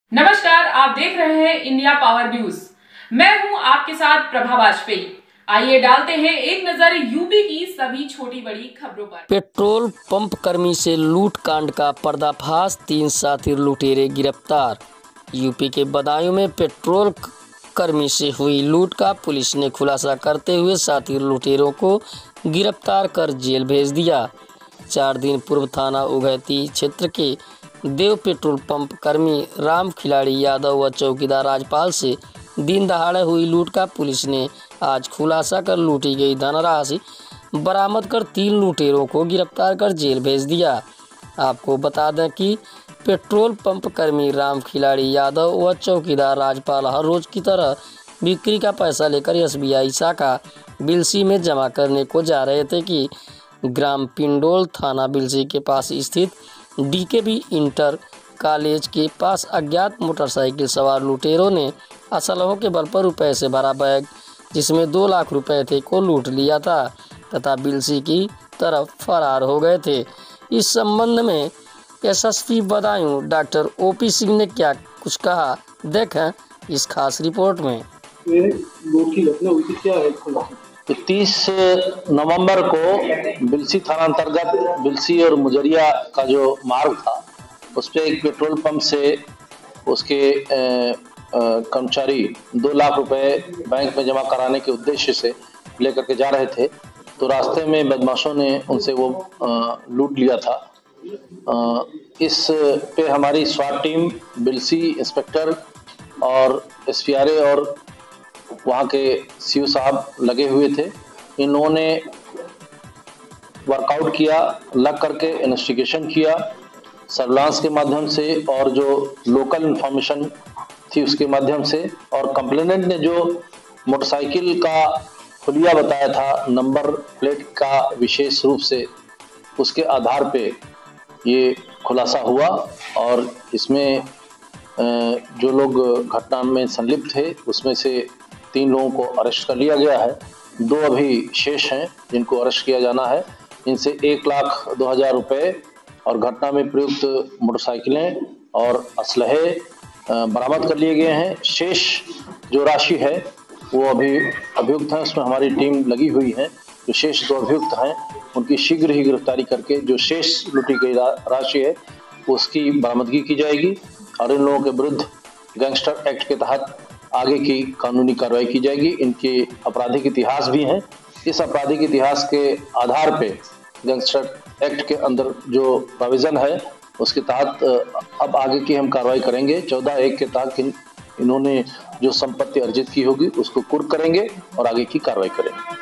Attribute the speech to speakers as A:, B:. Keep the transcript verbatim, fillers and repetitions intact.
A: नमस्कार, आप देख रहे हैं इंडिया पावर न्यूज। मैं हूं आपके साथ प्रभा वाजपेयी। आइए डालते हैं एक नजर यूपी की सभी छोटी बड़ी खबरों पर।
B: पेट्रोल पंप कर्मी से लूट कांड का पर्दाफाश, तीन साथी लुटेरे गिरफ्तार। यूपी के बदायूं में पेट्रोल कर्मी से हुई लूट का पुलिस ने खुलासा करते हुए साथी लुटेरों को गिरफ्तार कर जेल भेज दिया। चार दिन पूर्व थाना उगैती क्षेत्र के देव पेट्रोल पंप कर्मी राम खिलाड़ी यादव व चौकीदार राजपाल से दिन दहाड़े हुई लूट का पुलिस ने आज खुलासा कर लूटी गई धनराशि बरामद कर तीन लुटेरों को गिरफ्तार कर जेल भेज दिया। आपको बता दें कि पेट्रोल पंप कर्मी राम खिलाड़ी यादव व चौकीदार राजपाल हर रोज की तरह बिक्री का पैसा लेकर एसबीआई शाखा बिलसी में जमा करने को जा रहे थे कि ग्राम पिंडोल थाना बिलसी के पास स्थित डीकेबी इंटर कॉलेज के पास अज्ञात मोटरसाइकिल सवार लुटेरों ने असलहों के बल पर रुपए से भरा बैग, जिसमें दो लाख रुपए थे, को लूट लिया था तथा बिलसी की तरफ फरार हो गए थे। इस संबंध में SSP Badaun doctor OP Singh ने क्या कुछ कहा, देखें इस खास रिपोर्ट में।
C: इकतीस नवंबर को बिलसी थाना अंतर्गत बिलसी और मुजरिया का जो मार्ग था उस पर एक पेट्रोल पंप से उसके कर्मचारी दो लाख रुपए बैंक में जमा कराने के उद्देश्य से लेकर के जा रहे थे, तो रास्ते में बदमाशों ने उनसे वो लूट लिया था। आ, इस पे हमारी स्वाट टीम बिलसी इंस्पेक्टर और एसपीआरए और वहाँ के सीओ साहब लगे हुए थे। इन लोगों ने वर्कआउट किया, लग करके इन्वेस्टिगेशन किया सर्विलांस के माध्यम से और जो लोकल इंफॉर्मेशन थी उसके माध्यम से, और कंप्लेनेंट ने जो मोटरसाइकिल का खुलिया बताया था, नंबर प्लेट का विशेष रूप से, उसके आधार पे ये खुलासा हुआ और इसमें जो लोग घटना में संलिप्त थे उसमें से तीन लोगों को अरेस्ट कर लिया गया है। दो अभी शेष हैं जिनको अरेस्ट किया जाना है। इनसे एक लाख दो हजार रुपये और घटना में प्रयुक्त मोटरसाइकिलें और असलहे बरामद कर लिए गए हैं। शेष जो राशि है वो अभी अभियुक्त हैं, उसमें हमारी टीम लगी हुई है। जो शेष दो अभियुक्त हैं उनकी शीघ्र ही गिरफ्तारी करके जो शेष लूटी गई राशि है उसकी बरामदगी की जाएगी और इन लोगों के विरुद्ध गैंगस्टर एक्ट के तहत आगे की कानूनी कार्रवाई की जाएगी। इनके आपराधिक इतिहास भी हैं। इस आपराधिक इतिहास के आधार पे गैंगस्टर एक्ट के अंदर जो प्रोविजन है उसके तहत अब आगे की हम कार्रवाई करेंगे। चौदह एक के तहत इन, इन्होंने जो संपत्ति अर्जित की होगी उसको कुर्क करेंगे और आगे की कार्रवाई करेंगे।